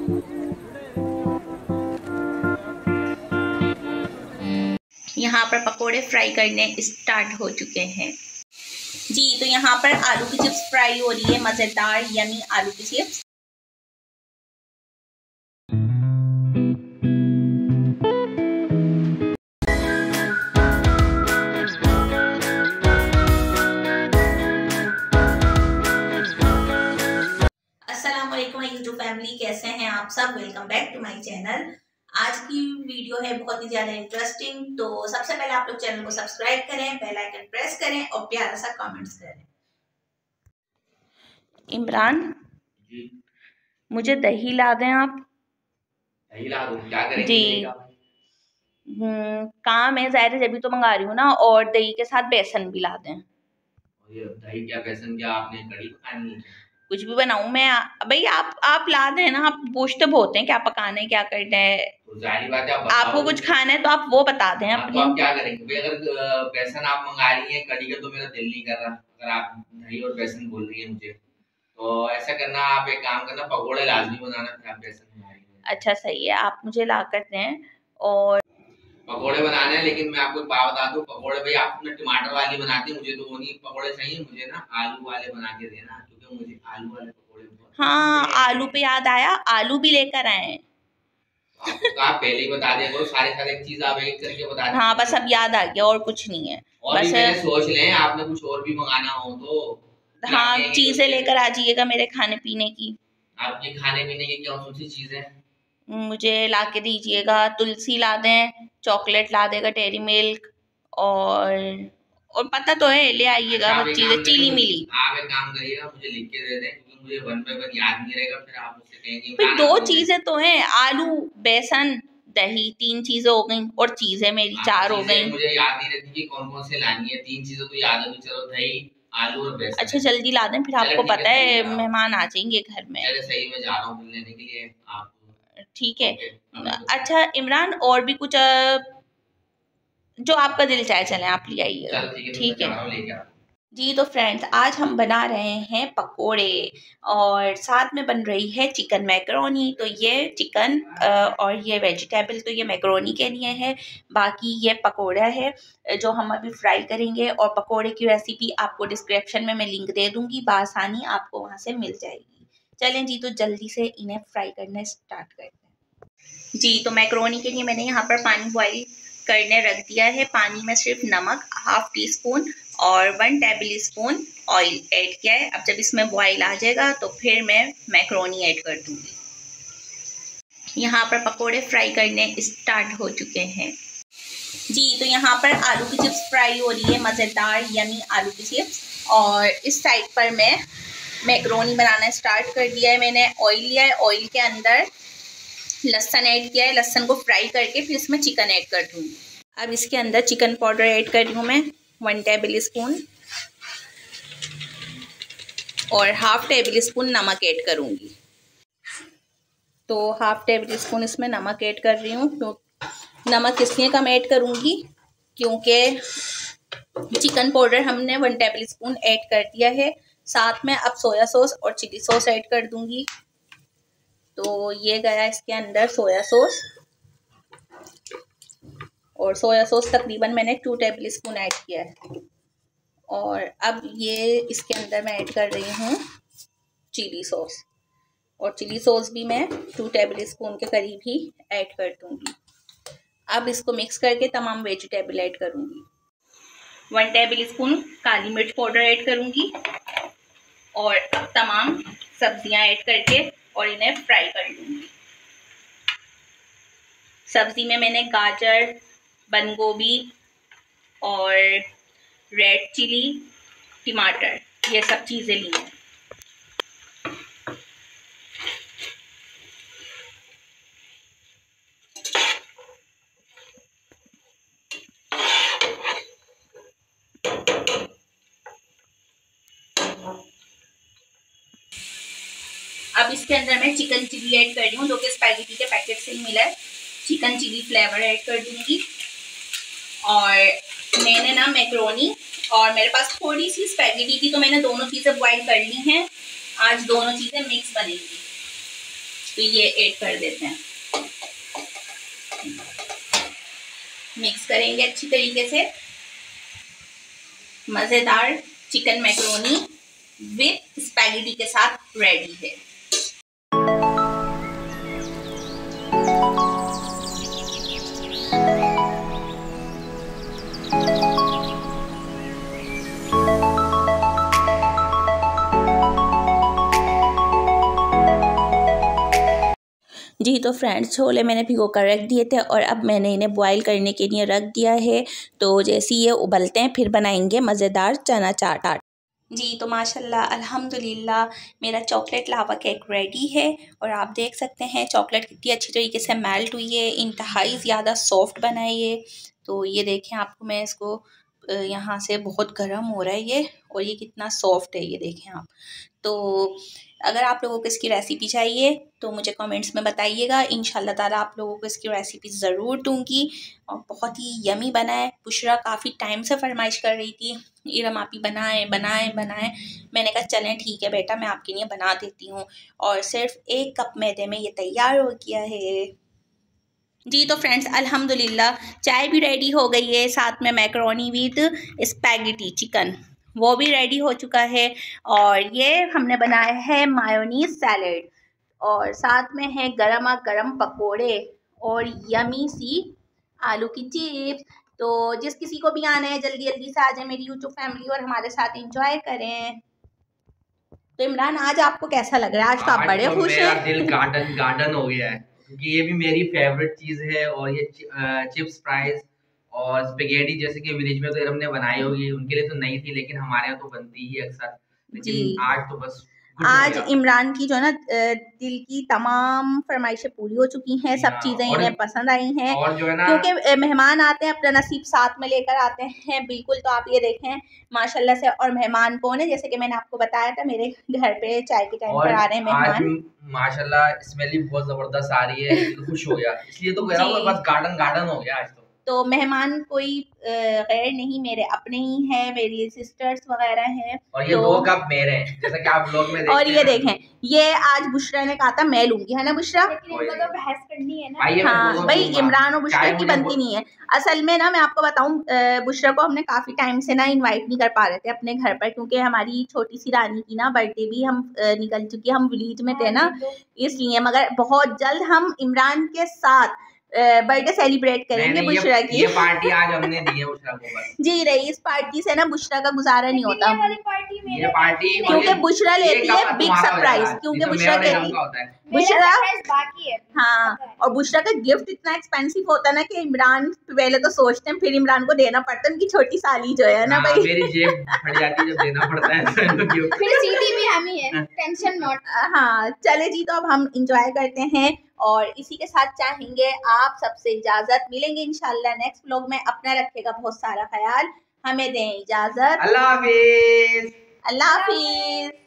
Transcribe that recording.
यहाँ पर पकोड़े फ्राई करने स्टार्ट हो चुके हैं जी। तो यहाँ पर आलू की चिप्स फ्राई हो रही है, मज़ेदार यमी आलू की चिप्स। यूट्यूब फैमिली, कैसे हैं आप सब? Welcome back to my channel. आज की वीडियो है बहुत ही ज्यादा इंटरेस्टिंग। तो सबसे पहले आप लोग चैनल को सब्सक्राइब करें, बेल आइकन प्रेस करें और प्यारा सा कमेंट्स करें। इमरान जी, मुझे दही ला दें आप। दही ला दूं? क्या करेंगे जी दही का? काम है, ज़ाहिर है जब भी तो मंगा रही हूँ ना। और दही के साथ बेसन भी ला दें। और ये दही क्या बेसन क्या, आपने कढ़ी पकानी है? कुछ भी बनाऊं मैं? भाई आप ला दें ना। आप पूछते बहुत हैं क्या पकाना है, क्या करना है। तो जाहिर बात है आप आपको कुछ खाना है तो आप वो बता दें तो अपनी। आप क्या करेंगे भाई? अगर बेसन आप मंगा रही हैं, कढ़ी का तो मेरा दिल नहीं कर रहा। अगर आप दही और बेसन बोल रही हैं मुझे, तो ऐसा करना, आप एक काम करना, पकोड़े लाजमी बनाना, फिर आप बेसन मंगा रही हैं। अच्छा सही है, आप मुझे ला कर दें। और पकोड़े बनाने हैं, लेकिन मैं आपको एक बात बता दूं, पकोड़े भाई आप अपने टमाटर वाली बनाती हैं, मुझे तो वो नहीं पकोड़े चाहिए, मुझे ना आलू वाले बना के देना, क्योंकि मुझे आलू वाले पकोड़े बहुत। हाँ, आलू पे याद आया, आलू भी लेकर आए हैं। आपको कहा पहले ही बता दिया करो, सारे चीज आप एक करके बता दें। हाँ बस अब याद आ गया, और कुछ नहीं है। और बस भी पहले सोच लें, आपने कुछ और भी मंगाना हो तो। हाँ, चीजें लेकर आ जाइएगा मेरे खाने पीने की। आपके खाने पीने की क्या कौन सी चीजें? मुझे ला के दीजिएगा, तुलसी ला दें, चॉकलेट ला देगा, डेयरी मिल्क, और पता तो है, ले आइएगा अच्छा, वो चीजें, चीनी मिली। आप एक काम करिएगा, मुझे लिख के दे दें, क्योंकि मुझे वन बाय वन याद नहीं रहेगा, फिर आप मुझसे कहेंगे भाई दो चीजें तो हैं, आलू बेसन दही, 3 चीजें हो गई, और चीजें मेरी 4 हो गई। मुझे याद नहीं रहती कि कौन कौन से लानी है। 3 चीजें तो याद है, चलो दही, आलू और बेसन। अच्छा जल्दी ला दें, फिर आपको पता है मेहमान आ जाएंगे घर में। चले सही, मैं जा रहा हूँ लेने के लिए। आप ठीक है। अच्छा इमरान, और भी कुछ जो आपका दिल चाहे चलें आप ले आइएगा। ठीक है जी। तो फ्रेंड्स, आज हम बना रहे हैं पकोड़े, और साथ में बन रही है चिकन मैकरोनी। तो ये चिकन और ये वेजिटेबल, तो ये मैकरोनी के लिए है, बाकी ये पकोड़ा है जो हम अभी फ्राई करेंगे। और पकोड़े की रेसिपी आपको डिस्क्रिप्शन में मैं लिंक दे दूंगी, बआसानी आपको वहाँ से मिल जाएगी। चलें जी, तो जल्दी से इन्हें फ्राई करना स्टार्ट करते हैं जी। तो मैकरोनी के लिए मैंने यहाँ पर पानी बॉईल करने रख दिया है। पानी में सिर्फ नमक 1/2 टीस्पून और 1 टेबल स्पून ऑयल ऐड किया है। अब जब इसमें बॉईल आ जाएगा तो फिर मैं मैकरोनी ऐड कर दूंगी। यहाँ पर पकोड़े फ्राई करने स्टार्ट हो चुके हैं जी। तो यहाँ पर आलू की चिप्स फ्राई हो रही है, मज़ेदार यमी आलू की चिप्स। और इस साइड पर मैं मैकरोनी बनाना स्टार्ट कर दिया है। मैंने ऑयल लिया है, ऑयल के अंदर लहसुन ऐड किया है, लहसुन को फ्राई करके फिर इसमें चिकन ऐड कर दूँगी। अब इसके अंदर चिकन पाउडर ऐड कर रही हूँ मैं 1 टेबल स्पून, और 1/2 टेबल स्पून नमक ऐड करूँगी। तो 1/2 टेबल स्पून इसमें नमक ऐड कर रही हूँ। तो नमक इसलिए कम ऐड करूँगी क्योंकि चिकन पाउडर हमने 1 टेबल स्पून ऐड कर दिया है। साथ में अब सोया सॉस और चिली सॉस ऐड कर दूँगी। तो ये गया इसके अंदर सोया सॉस, और सोया सॉस तकरीबन मैंने 2 टेबल स्पून ऐड किया है। और अब ये इसके अंदर मैं ऐड कर रही हूँ चिली सॉस, और चिली सॉस भी मैं 2 टेबल स्पून के करीब ही ऐड कर दूँगी। अब इसको मिक्स करके तमाम वेजिटेबल ऐड करूँगी। 1 टेबल स्पून काली मिर्च पाउडर ऐड करूँगी, और अब तमाम सब्जियाँ ऐड करके और इन्हें फ्राई कर लूँगी। सब्जी में मैंने गाजर, बंद गोभी और रेड चिली, टमाटर, ये सब चीज़ें ली हैं। अब इसके अंदर मैं चिकन चिली ऐड कर रही हूँ, जो कि स्पैगेटी के पैकेट से ही मिला है। चिकन चिली फ्लेवर ऐड कर दूँगी। और मैंने ना मैकरोनी और मेरे पास थोड़ी सी स्पैगेटी थी, तो मैंने दोनों चीज़ें बॉईल कर ली हैं। आज दोनों चीज़ें मिक्स बनेंगी। तो ये ऐड कर देते हैं, मिक्स करेंगे अच्छी तरीके से। मज़ेदार चिकन मैक्रोनी विथ स्पैगेटी के साथ रेडी है। जी तो फ्रेंड्स, छोले मैंने भिगो कर रख दिए थे और अब मैंने इन्हें बॉईल करने के लिए रख दिया है। तो जैसे ये उबलते हैं फिर बनाएंगे मज़ेदार चना चाट। जी तो माशाल्लाह अल्हम्दुलिल्लाह मेरा चॉकलेट लावा केक रेडी है और आप देख सकते हैं चॉकलेट कितनी अच्छी तरीके से मेल्ट हुई है, इंतहाई ज़्यादा सॉफ्ट बना है ये। तो ये देखें, आपको मैं इसको यहाँ से बहुत गर्म हो रहा है ये, और ये कितना सॉफ्ट है ये देखें आप। तो अगर आप लोगों को इसकी रेसिपी चाहिए तो मुझे कमेंट्स में बताइएगा, इंशाल्लाह ताला आप लोगों को इसकी रेसिपी ज़रूर दूंगी। और बहुत ही यमी बना है। बुशरा काफ़ी टाइम से फरमाइश कर रही थी, इरम आप ही बनाएं बनाएं बनाएं। मैंने कहा चलें ठीक है बेटा, मैं आपके लिए बना देती हूँ। और सिर्फ 1 कप मैदे में ये तैयार हो गया है। जी तो फ्रेंड्स अल्हम्दुलिल्लाह चाय भी रेडी हो गई है, साथ में मैक्रोनी विद स्पैगेटी चिकन वो भी रेडी हो चुका है। और ये हमने बनाया है मायोनीज सैलेड, और साथ में है गरमा गरम पकोड़े और यमी सी आलू की चिप्स। तो जिस किसी को भी आना है जल्दी जल्दी से आ जाए मेरी यूट्यूब फैमिली और हमारे साथ एंजॉय करें। तो इमरान आज आपको कैसा लग रहा है? आज तो आप बड़े खुश हैं। दिल गार्डन गार्डन हो गया है, क्योंकि ये भी मेरी फेवरेट चीज है। और ये चिप्स फ्राइज और स्पेगेटी जैसे कि विलेज में तो इरम ने बनाई होगी, उनके लिए तो नहीं थी लेकिन हमारे यहाँ तो बनती ही अक्सर। लेकिन आज तो बस आज इमरान की जो ना दिल की तमाम फरमाइशें पूरी हो चुकी हैं, सब चीज़ें इन्हें पसंद आई हैं। और जो है ना, क्योंकि मेहमान आते हैं अपना नसीब साथ में लेकर आते हैं। बिल्कुल, तो आप ये देखें माशाल्लाह से। और मेहमान कौन है? जैसे कि मैंने आपको बताया था, मेरे घर पे चाय के टाइम पर आ रहे हैं मेहमान। माशाल्लाह स्मेल भी बहुत जबरदस्त आ रही है, खुश हो गया। इसलिए तो कह रहा हूँ बस गार्डन गार्डन हो गया आज तो मेहमान कोई गैर नहीं, मेरे अपने ही हैं, मेरी सिस्टर्स वगैरह हैं। और ये तो 2 कप मेरे हैं जैसा कि आप लोग में देखते हैं। और ये देखें, ये आज बुशरा ने कहा था मैं लूंगी, है ना बुशरा? लेकिन इनको तो बहस करनी है ना। हाँ भाई, इमरान और बुशरा की बनती नहीं है। असल में ना मैं आपको बताऊं, बुशरा को हमने काफी टाइम से ना इनवाइट नहीं कर पा रहे थे अपने घर पर, क्योंकि हमारी छोटी सी रानी की ना बर्थडे भी हम निकल चुकी है, हम विलेज में थे ना इसलिए। मगर बहुत जल्द हम इमरान के साथ बर्थडे सेलिब्रेट करेंगे बुशरा की। ये पार्टी आज हमने दी है बुशरा को बस। जी रही, इस पार्टी से ना बुशरा का गुजारा नहीं होता। ये पार्टी क्योंकि बुशरा लेती है बिग सरप्राइज, क्योंकि बुशरा कहती है बुशरा बाकी है। हाँ, और बुशरा का गिफ्ट इतना एक्सपेंसिव होता है ना कि इमरान पहले तो सोचते हैं, फिर इमरान को देना पड़ता है। उनकी छोटी साली जो है ना भाई, मेरी जेब फट जाती है जब देना पड़ता है फिर सीधी भी हम ही है, टेंशन नॉट। हाँ चले जी, तो अब हम इंजॉय करते हैं और इसी के साथ चाहेंगे आप सबसे इजाजत। मिलेंगे इंशाल्लाह नेक्स्ट व्लॉग में। अपना रखेगा बहुत सारा ख्याल, हमें दें इजाजत। अल्लाह हाफिज। अल्लाह हाफिज।